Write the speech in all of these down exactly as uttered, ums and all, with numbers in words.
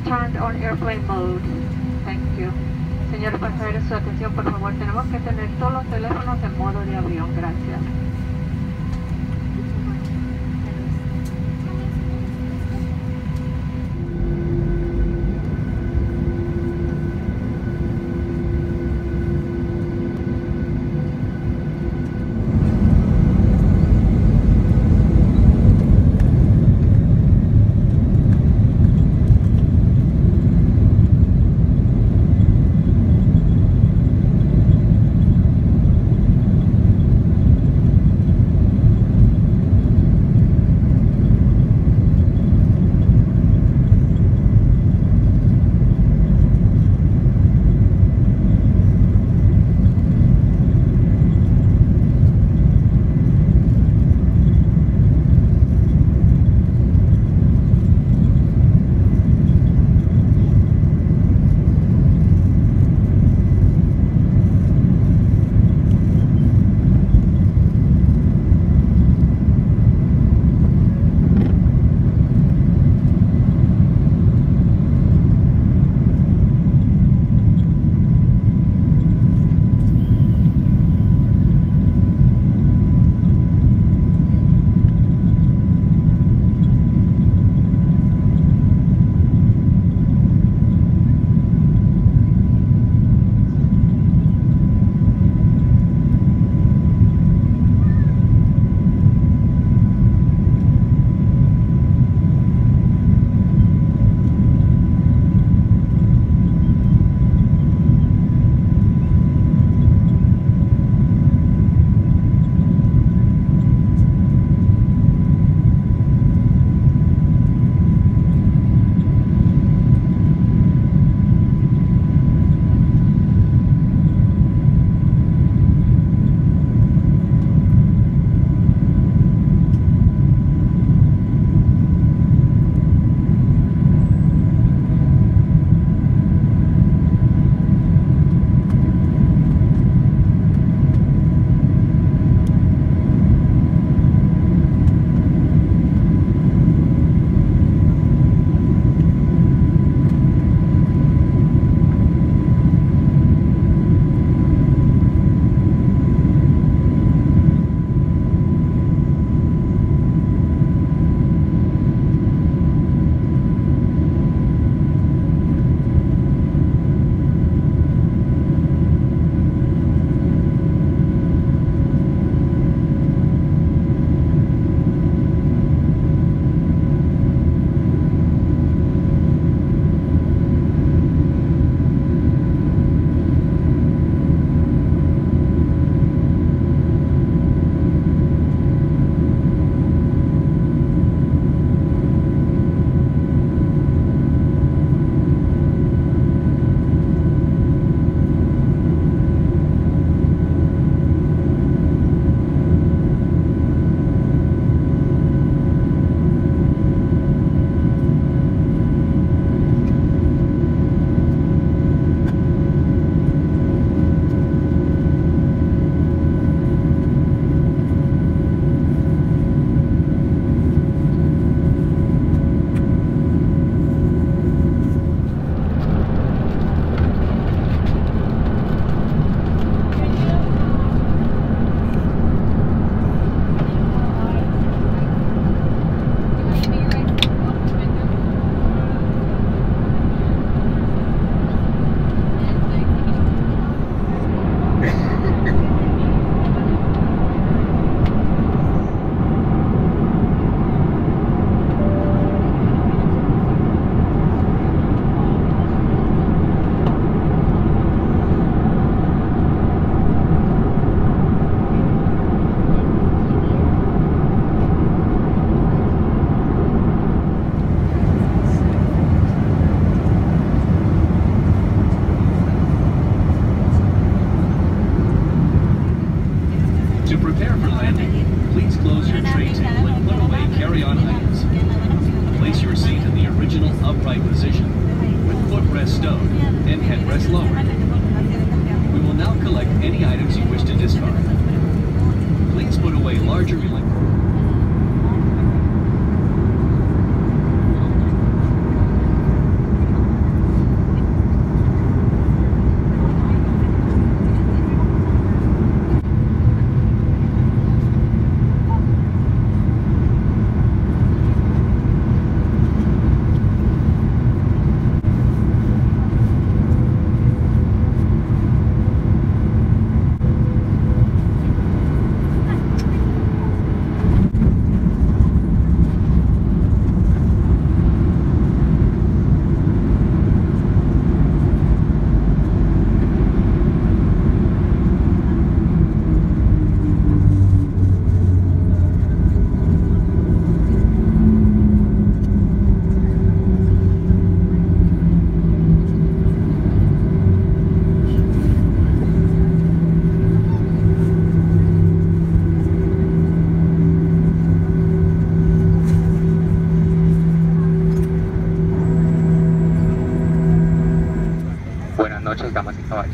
turned on airplane mode. Thank you. Señores pasajeros, su atención, por favor. Tenemos que tener todos los teléfonos en modo de avión. Gracias.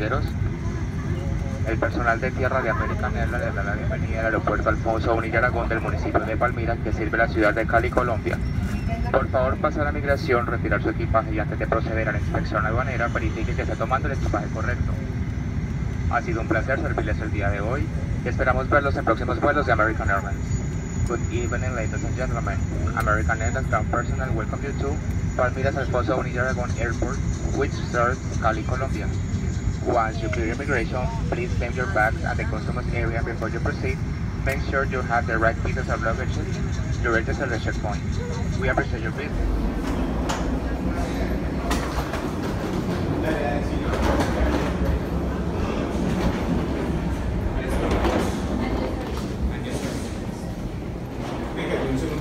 pasajeros. El personal de tierra de American Airlines le da la bienvenida al aeropuerto Alfonso Bonilla Aragón del municipio de Palmira, que sirve la ciudad de Cali, Colombia. Por favor, pasar a la migración, retirar su equipaje y antes de proceder a la inspección aduanera, verifique que esté tomando el equipaje correcto. Ha sido un placer servirles el día de hoy y esperamos verlos en próximos vuelos de American Airlines. Good evening, ladies and gentlemen. American Airlines ground personnel welcome you to Palmira's Alfonso Bonilla Aragón Airport, which serves Cali, Colombia. Once you clear immigration, please claim your bags at the customs area before you proceed. Make sure you have the right pieces of luggage directed to the checkpoint. We appreciate your visit. Un segundo.